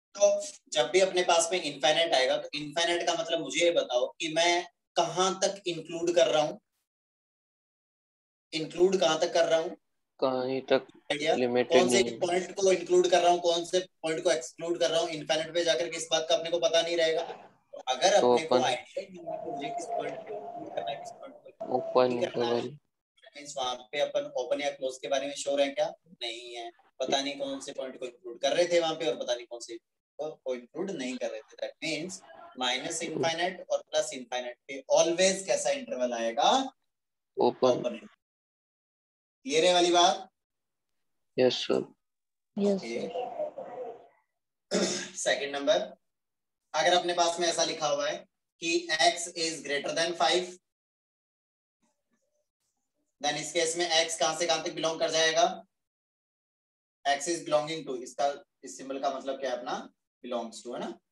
तो जब भी अपने पास में इनफाइनाइट आएगा तो इनफाइनाइट का मतलब मुझे ये बताओ कि मैं कहां तक इंक्लूड कर रहा हूं, इंक्लूड कहां तक कर रहा हूं, कहीं तक आइडिया? लिमिटेड कौन से नहीं है। पॉइंट को इंक्लूड कर रहा हूँ, कौन से पॉइंट को एक्सक्लूड कर रहा हूँ, इनफाइनाइट पे जाकर के इस बात का अपने को पता नहीं रहेगा। तो अगर तो अपने को अपन आइडिया नहीं है कि मुझे किस पॉइंट को इंक्लूड करना है, किस पॉइंट को ओपन नहीं करना है, इंटरवल। मींस वहां पे अपन ओपन या क्लोज के बारे में श्योर है क्या? नहीं है। पता नहीं कौन से पॉइंट को इंक्लूड कर रहे थे वहां पे और पता नहीं कौन से को इंक्लूड नहीं कर रहे थे। दैट मींस माइनस इनफाइनाइट और प्लस इनफाइनाइट पे ऑलवेज कैसा इंटरवल आएगा? ओपन। ओपन। क्लियर है वाली बात? Yes sir. Yes okay. Sir. Second number, अगर अपने पास में ऐसा लिखा हुआ है कि x is greater than 5, then इस केस में x कहां से कहां तक बिलोंग कर जाएगा? x इज बिलोंगिंग टू, इसका इस सिंबल का मतलब क्या है अपना? बिलोंग्स टू, है ना?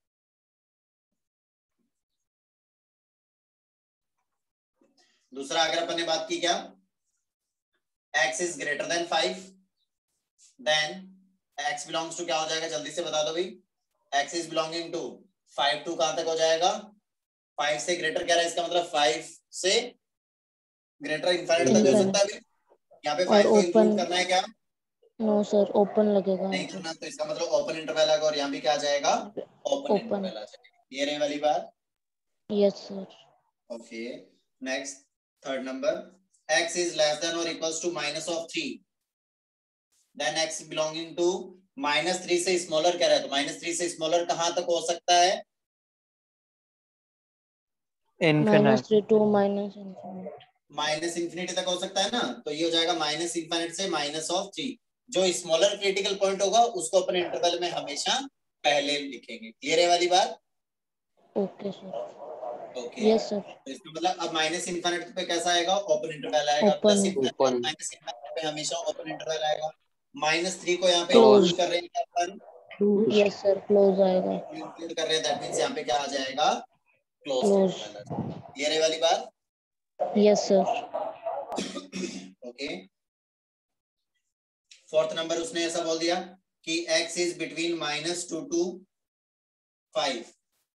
दूसरा अगर अपन ने बात की क्या, x is greater than 5, then x belongs to क्या हो जाएगा? जल्दी से बता दो भाई। x is belonging to 5 to कहां तक हो जाएगा? 5 से ग्रेटर क्या है? इसका मतलब 5 से ग्रेटर इनफाइनाइट तक हो सकता है। यहाँ पे 5 को इंक्लूड करना है क्या? नो सर, ओपन लगेगा नहीं करना, तो इसका मतलब ओपन इंटरवल आएगा और यहाँ भी क्या आ जाएगा? ओपन इंटरवल आ जाएगा। ये रही वाली बात। Yes sir. Okay, next third number, x is less than और equals to minus of 3, then x belonging to minus 3 से स्मॉलर क्या है? तो माइनस 3 से स्मॉलर कहां तक हो सकता है? Minus 3 to minus infinity. Minus infinity तक हो सकता है ना, तो ये हो जाएगा माइनस इंफिनिटी से माइनस ऑफ 3। जो स्मॉलर क्रिटिकल पॉइंट होगा उसको अपन इंटरवल में हमेशा पहले लिखेंगे। क्लियर है वाली बात? Okay sir. Okay, yes sir. तो इसका मतलब अब माइनस इनफिनिटी पे कैसा आएगा? ओपन इंटरवल आएगा। Open. Plus infinity, open. Minus infinity पे हमेशा ओपन इंटरवल आएगा। माइनस 3 को यहाँ पे क्लोज। इंक्लूड कर रहे हैं अपन, यस सर, क्लोज आएगा। इंक्लूड कर रहे हैं, दैट मींस यहाँ पे क्या आ जाएगा? Closed close. इंटरवल आ जाएगा। क्लियर है वाली बात? Yes sir. Okay, fourth number उसने ऐसा बोल दिया कि x is between -2 to 5,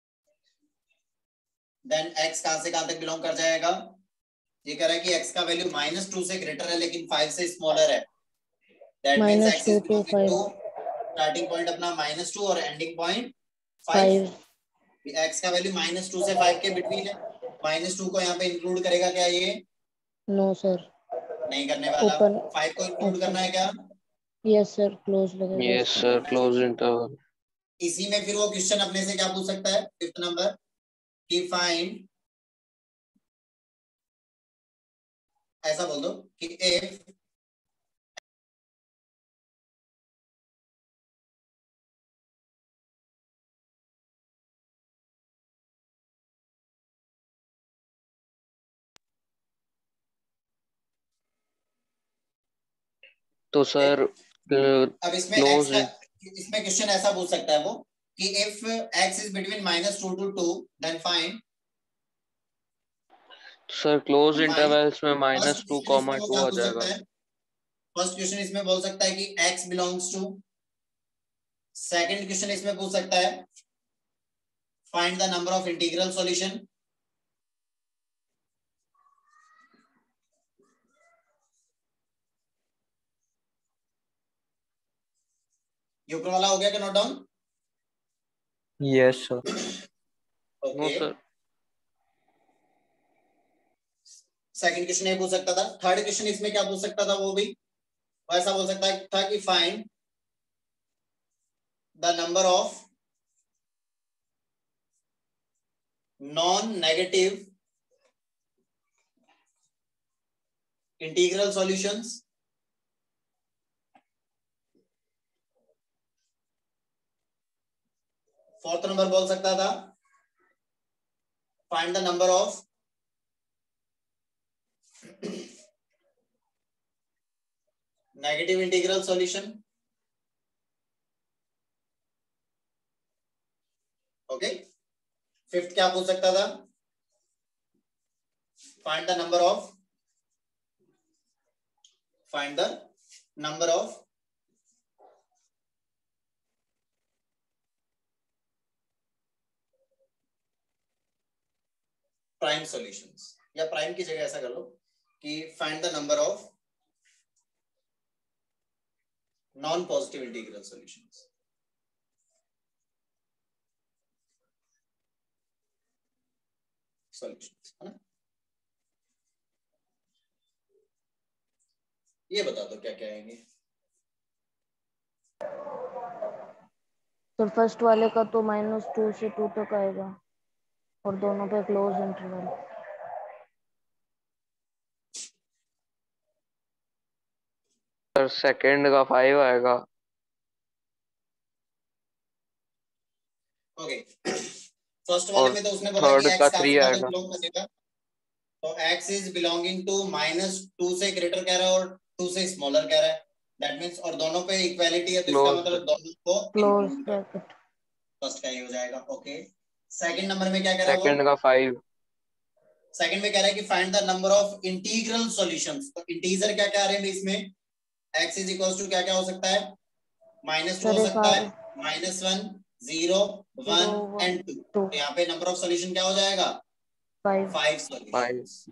then x कहां से कहां तक बिलोंग कर जाएगा? ये कह रहा है कि x का वैल्यू -2 से ग्रेटर है लेकिन 5 से स्मॉलर है। That means x -2 is to belonging 5। To starting point अपना -2 और एंडिंग पॉइंट 5। 5। x का वैल्यू -2 से 5 के बिटवीन है। -2 को यहाँ पे इंक्लूड करेगा क्या? ये नो सर। नहीं करने वाला। ओपन। 5 को इंक्लूड करना है क्या? यस सर, क्लोज लगेगा यस इसका। Sir, close interval. इसी में फिर वो क्वेश्चन अपने से क्या पूछ सकता है? फिफ्थ नंबर कि फाइंड, ऐसा बोल दो कि इफ तो सर अब इसमें x क्लोज। का, इसमें क्वेश्चन ऐसा पूछ सकता है वो कि if x is between -2 to 2 then find. Sir close find intervals में फर्स्ट -2, क्वेश्चन इसमें वो क्या 2 आ पूछ सकता जाएगा। है? फर्स्ट क्वेश्चन इसमें बोल सकता है कि x belongs to. Second question इसमें पूछ सकता है find the number of integral solution. ये ऊपर वाला हो गया क्या note down? Yes sir. No okay, sir. Second question ये पूछ सकता था। थर्ड क्वेश्चन इसमें क्या पूछ सकता था? वो भी ऐसा बोल सकता था कि find the number of non negative integral solutions. Fourth number बोल सकता था find the number of negative integral solution. Okay, fifth क्या पूछ सकता था? Find the number of, find the number of prime solutions, या प्राइम की जगह ऐसा कर लो कि find the number of non positive integral solutions. Solutions है ना, ये बता दो क्या क्या आएंगे। तो फर्स्ट वाले का तो -2 से 2 तक आएगा और दोनों पे क्लोज इंटरवल। सर सेकंड का 5 आएगा। ओके फर्स्ट वाले और में तो उसने बोला कि थर्ड का x कहां 3 से कहां तक आएगा। बिलोंग करेगा, तो x इज बिलोंगिंग टू -2 से ग्रेटर कह रहा है और 2 से स्मॉलर कह रहा है, दैट मींस और दोनों पे इक्वालिटी है, तो इसका क्लोज्ड। मतलब दोनों को क्लोज इंक्लूड कर, ब्रैकेट। फर्स्ट का ये हो जाएगा। ओके सेकंड नंबर में क्या कह रहा है वो, सेकंड का 5। सेकंड में कह रहा है कि find the number of integral solutions, तो इंटीजर क्या क्या आ रहे हैं इसमें, x इज इक्वल्स टू क्या क्या हो सकता है, -2 हो सर एक सकता है, -1 0 1 एंड 2, 2 तो यहाँ पे नंबर ऑफ सॉल्यूशन क्या हो जाएगा 5 5 5। सॉल्यूशंस।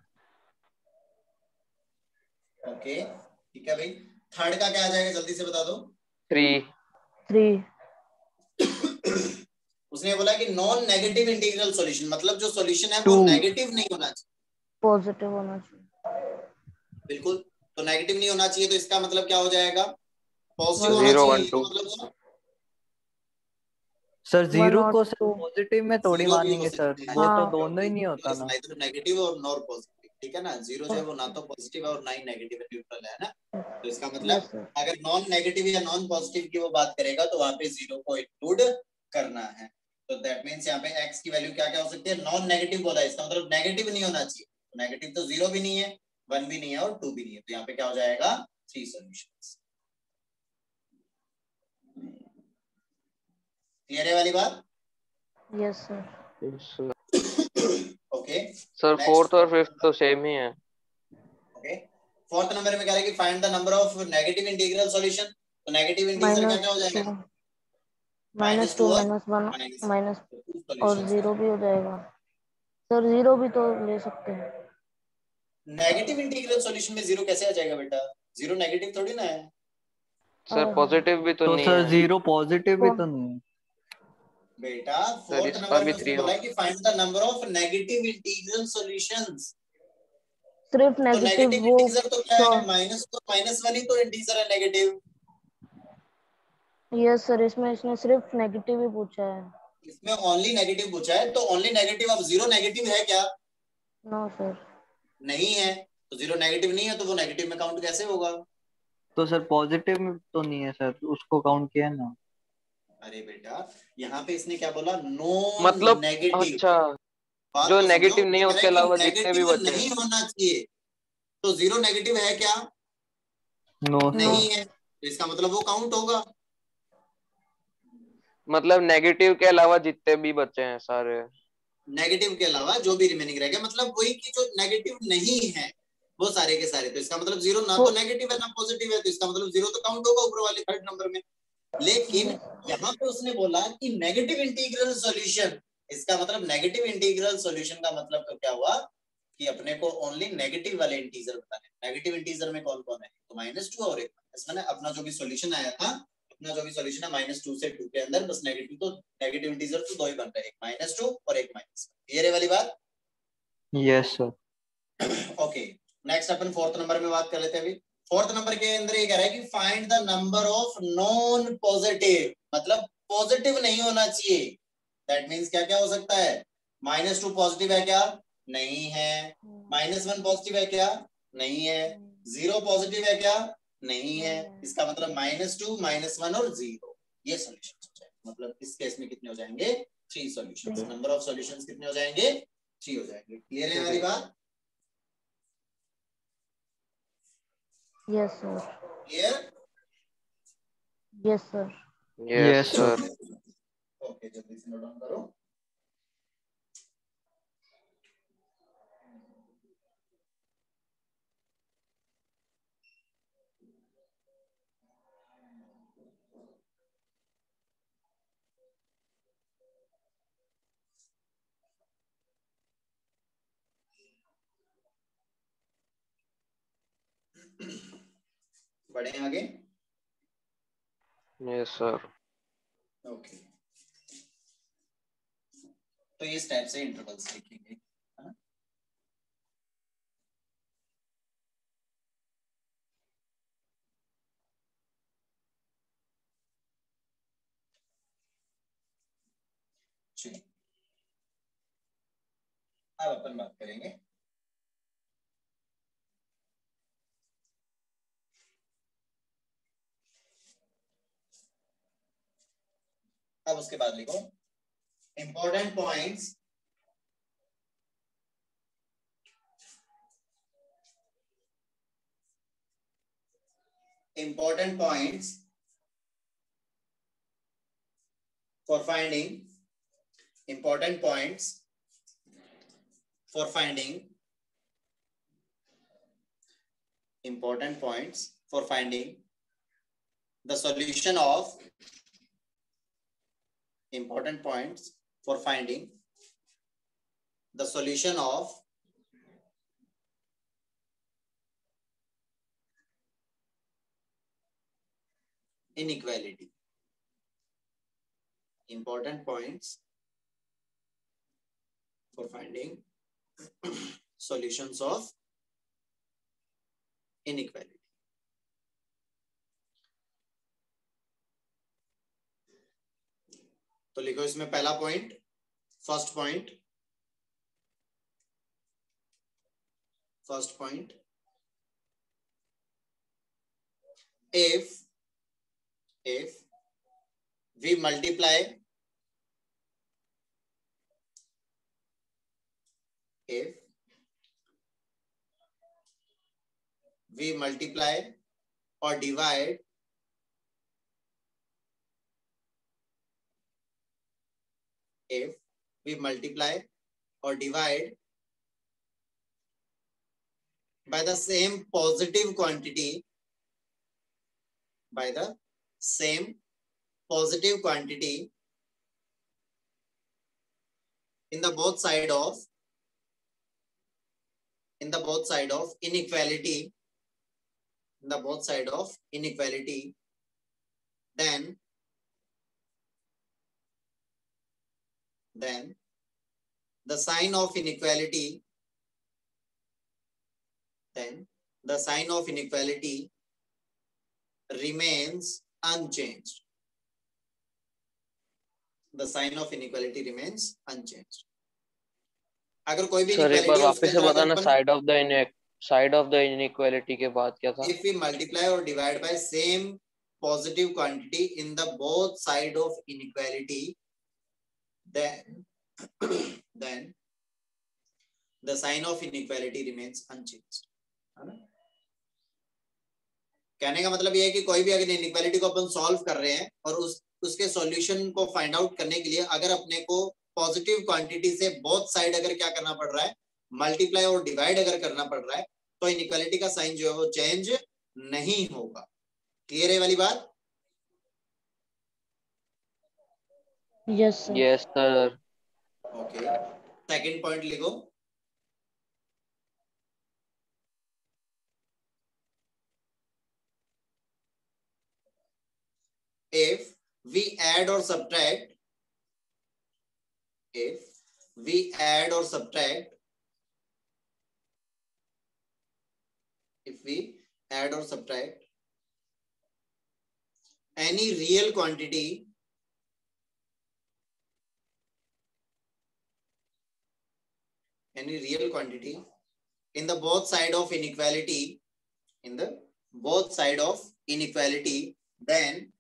ओके ठीक है भाई, थर्ड का क्या आ जाएगा जल्दी से बता दो। 3। 3 उसने बोला कि नॉन नेगेटिव इंटीग्रल सॉल्यूशन, मतलब जो सॉल्यूशन है वो 2 नेगेटिव नहीं होना चाहिए, पॉजिटिव होना चाहिए। बिल्कुल, तो नेगेटिव नहीं होना चाहिए, तो इसका मतलब क्या हो जाएगा पॉजिटिव होना 0 चाहिए, 1 2। इसका मतलब सर 1 जीरो और को सिर्फ 2। पॉजिटिव में थोड़ी जीरो भी हो मानेंगे सर, सकता है, वो तो हाँ दोनों ही नहीं होता ना। नाइदर नेगेटिव और नॉर पॉजिटिव, ठीक है ना, जीरो जो है वो ना तो पॉजिटिव है और ना ही नेगेटिव है, न्यूट्रल है ना, तो इसका मतलब यस सर। अगर नॉन नेगेटिव या नॉन पॉजिटिव की वो बात करेगा तो वहां पे जीरो को इंक्लूड करना है, तो दैट मींस यहाँ पे x की वैल्यू क्या क्या हो सकती है, नॉन नेगेटिव बोला है, इसका मतलब नेगेटिव नहीं होना चाहिए, तो नेगेटिव तो जीरो भी नहीं है, 1 भी नहीं है और 2 भी नहीं है, तो यहाँ पे क्या हो जाएगा 3 सॉल्यूशंस। क्लियर है वाली बात? Yes sir. Okay sir next, fourth और फिफ्थ तो सेम ही है। ओके फोर्थ नंबर में कह रहा है कि find the number of negative integral solution, तो नेगेटिव इंटीजर क्या क्या हो -2 जाएगा, -2 -2 और -1 माइनस माइनस, और सॉल्यूशंस 0 भी हो जाएगा। सर 0 भी तो ले सकते हैं। नेगेटिव इंटीग्रल सॉल्यूशन में जीरो कैसे आ जाएगा बेटा, जीरो नेगेटिव थोड़ी ना है सर पॉजिटिव भी तो तो नहीं सर है। जीरो पॉजिटिव भी कौन? तो नहीं है। बेटा, सर फोर्थ इसका नंबर भी में उसने 3 बोला हो। है कि find the number of negative integral solutions, सिर्फ तो नेगेटिव नेगेटिव वो इंटीजर तो क्या सौ। है, माइनस तो -1 ही तो इंटीजर है नेगेटिव, यस सर, इसमें इसने सिर्फ नेगेटिव ही पूछा है। इसमें ओनली नेगेटिव पूछा है, तो ओनली नेगेटिव, अब जीरो नेगेटिव है क्या, नो सर। नहीं है, तो जीरो नेगेटिव नहीं है तो वो नेगेटिव में काउंट कैसे होगा, तो सर पॉजिटिव में तो नहीं है सर, उसको काउंट किया ना। अरे बेटा यहाँ पे इसने क्या बोला, नॉन मतलब नेगेटिव, अच्छा, बात जो को समझो, नेगेटिव नहीं वो है कह रहा उसके है कि अलावा जितने भी नेगेटिव बचे हैं। नहीं होना चाहिए, तो जीरो नेगेटिव है क्या, नो नो सर। नहीं है, सर। तो इसका मतलब वो काउंट होगा, मतलब नेगेटिव के अलावा जितने भी बचे हैं सारे। नेगेटिव के अलावा जो भी रिमेनिंग रहेगा, मतलब वही कि जो नेगेटिव नहीं है वो सारे के सारे, तो इसका मतलब जीरो ना वो तो नेगेटिव है ना पॉजिटिव है, तो इसका मतलब जीरो तो काउंट होगा ऊपर वाले थर्ड नंबर में, लेकिन यस यहाँ पे उसने बोला कि नेगेटिव इंटीग्रल सॉल्यूशन, इसका मतलब नेगेटिव इंटीग्रल सॉल्यूशन का मतलब तो क्या हुआ कि अपने को ओनली नेगेटिव वाले इंटीजर बताने, नेगेटिव इंटीजर में कौन कौन है, तो -2 और एक माइनस, अपना जो भी सॉल्यूशन आया था, अपना जो भी सॉल्यूशन है -2 से 2 के अंदर बस नेगेटिव, तो नेगेटिव इंटीजर तो दो ही बन रहे हैं, एक -2 और एक -1, ये वाली बात। Yes sir. ओके नेक्स्ट अपन फोर्थ नंबर में बात कर लेते हैं अभी, फोर्थ नंबर के अंदर ये कह रहा है कि find the number of non positive, मतलब पॉजिटिव नहीं होना चाहिए, दैट मींस क्या क्या हो सकता है, -2 पॉजिटिव है क्या, नहीं है, -1 पॉजिटिव है क्या, नहीं है, 0 पॉजिटिव है क्या, नहीं है, इसका मतलब -2 -1 और 0, ये सॉल्यूशन हो जाएगा, मतलब इस केस में कितने हो जाएंगे 3 सॉल्यूशंस, नंबर ऑफ सॉल्यूशंस कितने हो जाएंगे 3 हो जाएंगे, क्लियर है हमारी बात, yes sir. Clear, yes sir. Yes yes sir. Sir. Okay जल्दी से नोट डाउन करो। बढ़े आगे? Yes sir. ओके, तो इस टाइप से इंटरवल्स लिखेंगे, है ना? चलिए अब अपन बात करेंगे अब उसके बाद लिखो important points for finding important points for finding important points for finding the solution of important points for finding the solution of inequality. Important points for finding solutions of inequality. तो लिखो इसमें पहला point, first point if we multiply or divide by the same positive quantity in the both side of inequality, then the sign of inequality remains unchanged. The sign of inequality remains unchanged. अगर कोई भी sir एक बार inequality है वापस से बताना, side of the inequality के बाद क्या था? If we multiply or divide by same positive quantity in the both side of inequality, then the sign of inequality remains unchanged. है ना? कहने का मतलब ये है कि कोई भी अगर इनइक्वालिटी को अपन सॉल्व कर रहे हैं और उसके सॉल्यूशन को फाइंड आउट करने के लिए अगर अपने को पॉजिटिव क्वांटिटी से बोथ साइड अगर क्या करना पड़ रहा है, मल्टीप्लाई और डिवाइड अगर करना पड़ रहा है, तो इनइक्वालिटी का साइन जो है वो चेंज नहीं होगा। क्लियर है वाली बात? Yes sir. Okay, second point लिखो। If we add or subtract any real quantity in the both side of inequality, then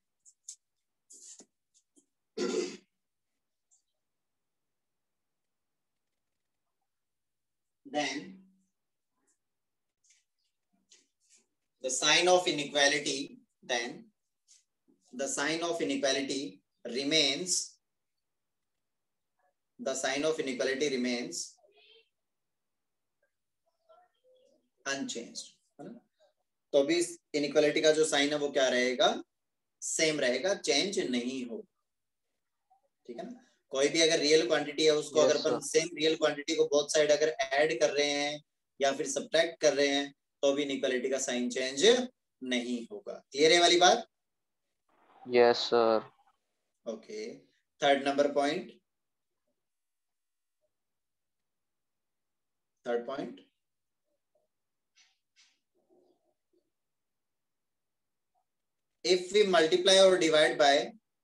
the sign of inequality remains unchanged, है ना? तो भी इनइक्वालिटी का जो साइन है वो क्या रहेगा? सेम रहेगा, चेंज नहीं होगा। ठीक है ना? कोई भी अगर रियल क्वांटिटी है उसको अगर अपन सेम रियल क्वांटिटी को बोथ साइड अगर ऐड कर रहे हैं या फिर सब्ट्रैक्ट कर रहे हैं तो भी इनइक्वालिटी का साइन चेंज नहीं होगा। क्लियर है वाली बात? Yes sir. Okay, third number point, third point, if we multiply or divide by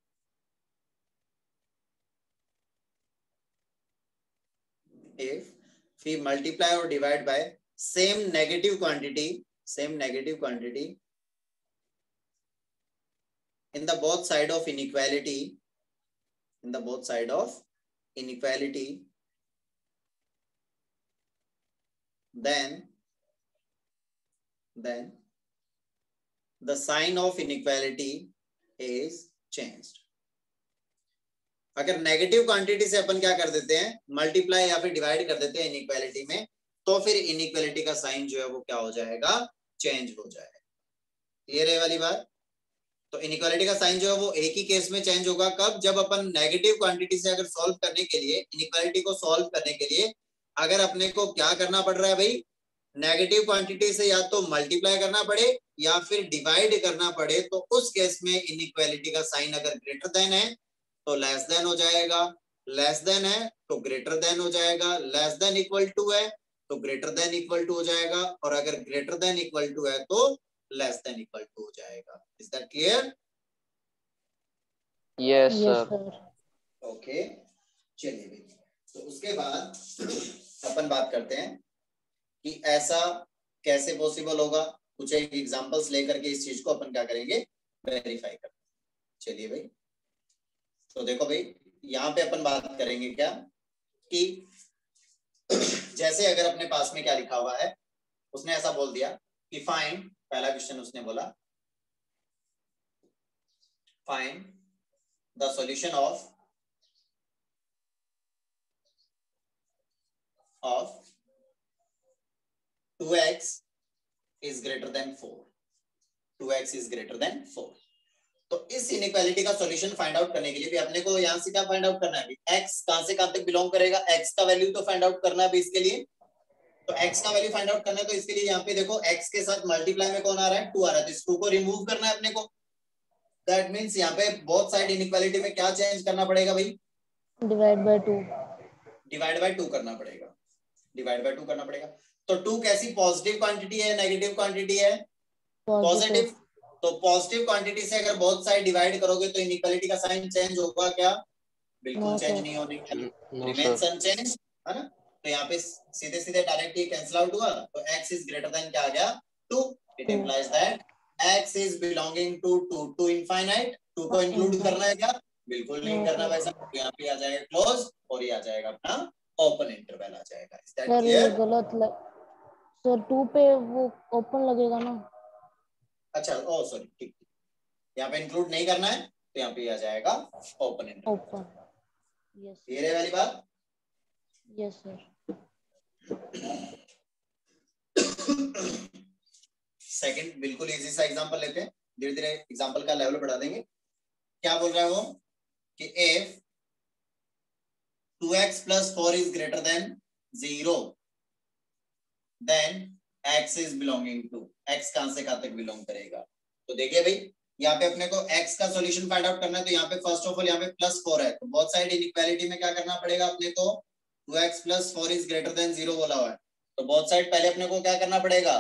same negative quantity in the both side of inequality, then the sign of inequality is changed. अगर negative quantity से अपन क्या कर देते हैं, multiply या फिर divide कर देते हैं इनइक्वालिटी में, तो फिर इनइक्वालिटी का साइन जो है वो क्या हो जाएगा, चेंज हो जाएगा। क्लियर है वाली बात? तो इनइक्वालिटी का साइन जो है वो एक ही केस में चेंज होगा, कब? जब अपन नेगेटिव क्वांटिटी से अगर सॉल्व करने के लिए, इनइक्वालिटी को सॉल्व करने के लिए अगर अपने को क्या करना पड़ रहा है भाई, नेगेटिव क्वांटिटी से या तो मल्टीप्लाई करना पड़े या फिर डिवाइड करना पड़े, तो उस केस में इनइक्वालिटी का साइन अगर ग्रेटर देन है तो लेस देन हो जाएगा, लेस देन है तो ग्रेटर देन हो जाएगा, लेस देन इक्वल टू है तो ग्रेटर देन इक्वल टू हो जाएगा, और अगर ग्रेटर देन इक्वल टू है तो लेस देन इक्वल टू हो जाएगा। Is that clear? Yes sir. Okay, चलिए भाई, तो उसके बाद अपन बात करते हैं कि ऐसा कैसे पॉसिबल होगा। कुछ एक एग्जांपल्स लेकर के इस चीज को अपन क्या करेंगे, वेरीफाई करेंगे। चलिए भाई, तो देखो भाई, यहाँ पे अपन बात करेंगे क्या कि जैसे अगर अपने पास में क्या लिखा हुआ है, उसने ऐसा बोल दिया कि फाइंड, पहला क्वेश्चन उसने बोला find the solution of 2x is greater than 4, 2x is greater than 4। तो इस इनइक्वालिटी का सॉल्यूशन फाइंड आउट करने के लिए भी अपने को यहाँ से क्या फाइंड आउट करना है, x कहां से कहां तक बिलोंग करेगा, x का वैल्यू तो फाइंड आउट करना है भी इसके लिए। तो x का वैल्यू फाइंड आउट करना है, तो इसके लिए यहाँ पे देखो x के साथ मल्टीप्लाई में कौन आ रहा है, 2 आ रहा है, तो इस 2 को रिमूव करना है अपने को। दैट मींस यहाँ पे बोथ साइड इनइक्वालिटी में क्या चेंज करना पड़ेगा भाई, डिवाइड बाय 2, डिवाइड बाय 2 करना पड़ेगा, डिवाइड बाय 2 करना पड़ेगा। तो 2 कैसी पॉजिटिव क्वांटिटी है, नेगेटिव क्वांटिटी है, पॉजिटिव। तो पॉजिटिव क्वांटिटी से अगर बोथ साइड डिवाइड करोगे तो इनइक्वालिटी का साइन चेंज होगा क्या, बिल्कुल चेंज नहीं होने वाला, रिमेन्स अनचेंज्ड, है ना। तो यहाँ पे सीधे सीधे डायरेक्ट ही कैंसिल आउट हुआ, तो x इज ग्रेटर देन क्या आ गया, 2। It implies that x is belonging to 2 to infinite. 2 को इंक्लूड करना है क्या, बिल्कुल नहीं करना वैसा, तो यहाँ पे आ जाएगा क्लोज और ये आ जाएगा अपना ओपन इंटरवल आ जाएगा। Is that clear? गलत सर 2 पे वो ओपन लगेगा ना। अच्छा, ओ सॉरी, ठीक, यहाँ पे इंक्लूड नहीं करना है तो यहाँ पे आ जाएगा open interval. Open, yes clear है वाली बात? Yes sir. सेकंड बिल्कुल इजी सा एग्जांपल लेते हैं, धीरे धीरे एग्जांपल का लेवल बढ़ा देंगे। क्या बोल रहा है वो कि if 2x plus 4 is greater than 0 then x is belonging to, x कहां से कहां तक बिलोंग करेगा। तो देखिए भाई, यहाँ पे अपने को x का सॉल्यूशन फाइंड आउट करना है, तो यहाँ पे फर्स्ट ऑफ ऑल यहाँ पे +4 है, तो बोथ साइड इनइक्वालिटी में क्या करना पड़ेगा अपने को, 2x plus 4 is greater than 0 बोला हुआ है, तो बोथ साइड पहले अपने को क्या करना पड़ेगा,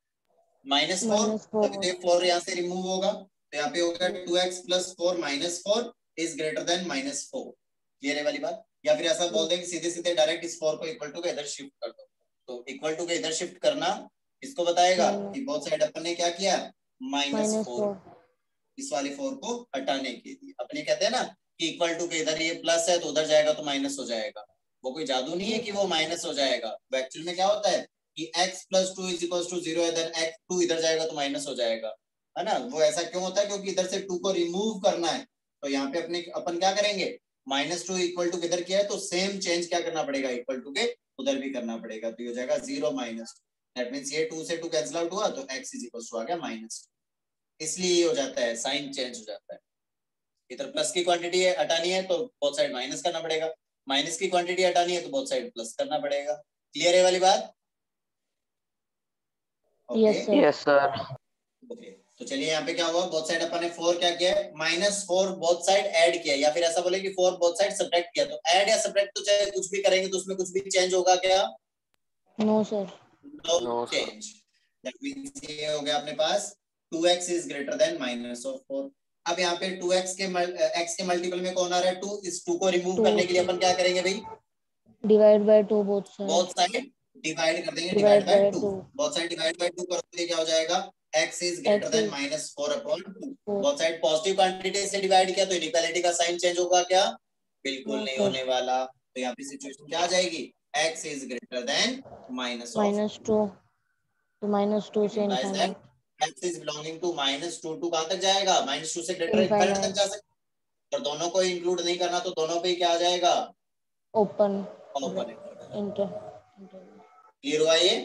-4, अभी 4 यहाँ से रिमूव होगा, तो यहाँ पे होगा 2x plus 4 - 4 is greater than -4। Clear है वाली बात? या फिर ऐसा बोल दें कि सीधे सीधे डायरेक्ट इस 4 को इक्वल टू के इधर शिफ्ट कर दो, तो इक्वल टू के इधर शिफ्ट करना इसको बताएगा कि बोथ साइड अपन ने क्या किया, -4, इस वाले 4 को हटाने के लिए। अपने कहते हैं ना कि इक्वल टू के इधर ये प्लस है तो उधर जाएगा तो माइनस हो जाएगा, वो कोई जादू नहीं है कि वो माइनस हो जाएगा, वो एक्चुअल में क्या होता है कि x + 2 = 0 है, देन x2 इधर जाएगा तो माइनस हो जाएगा, है ना। वो ऐसा क्यों होता है, क्योंकि इधर से 2 को रिमूव करना है, तो यहाँ पे अपने अपन क्या करेंगे, -2 इक्वल टू किधर किया है तो सेम चेंज क्या करना पड़ेगा, इक्वल टू के उधर भी करना पड़ेगा, तो ये हो जाएगा 0 - 2। दैट मींस ये 2 से 2 कैंसिल आउट हुआ तो x = आ गया -2, इसलिए ये हो जाता है, साइन चेंज हो जाता है। इधर प्लस की क्वांटिटी है हटानी है तो बोथ साइड माइनस करना पड़ेगा, माइनस की क्वांटिटी हटानी है तो बोथ साइड प्लस करना पड़ेगा। क्लियर है वाली बात? Yes sir. Yes sir. Okay, तो चलिए यहाँ पे क्या हुआ, बोथ साइड अपन ने 4 क्या किया है, -4 बोथ साइड ऐड किया, या फिर ऐसा बोले कि 4 बोथ साइड सब्ट्रैक्ट किया। तो ऐड या सब्ट्रैक्ट तो चाहे कुछ भी करेंगे तो उसमें कुछ भी चेंज होगा क्या? No sir. No change. That means ये हो गया अपने पास 2x इज ग्रेटर देन -4। अब यहाँ पे 2x के x के मल्टीपल में कौन आ रहा है? 2। इस 2 को रिमूव करने के लिए अपन क्या करेंगे भाई? Divide by 2 both side divide कर देंगे, divide divide by by 2। 2। Both side divide by 2 करोगे क्या हो जाएगा? x is greater than -4 upon 2। Both side positive quantity से डिवाइड किया तो इनइक्वालिटी का साइन चेंज होगा क्या? बिल्कुल नहीं होने वाला। तो यहाँ पे सिचुएशन क्या आ जाएगी? x is greater than -2। तो -2 से infinite. x is belonging to -2, 2 कहां तक जाएगा? -2 से ग्रेटर इनफाइनाइट तक जा सकता है। और दोनों को इंक्लूड नहीं करना तो दोनों पे ही क्या आ जाएगा? Open inter. क्लियर हुआ ये?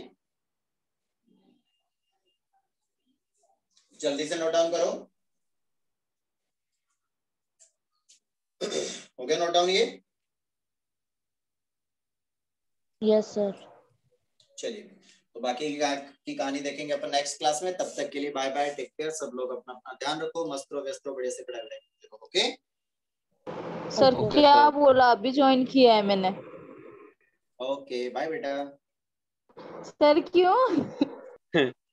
जल्दी से नोट डाउन करो। हो गया नोट डाउन ये? Yes sir. चलिए, तो बाकी की कहानी देखेंगे अपन नेक्स्ट क्लास में। तब तक के लिए बाय बाय, टेक केयर। सब लोग अपना अपना ध्यान रखो, मस्त रहो, व्यस्त रहो, बड़े से पढ़ाई रहो। ओके सर क्या बोला? अभी ज्वाइन किया है मैंने। ओके बाय बेटा। सर क्यों?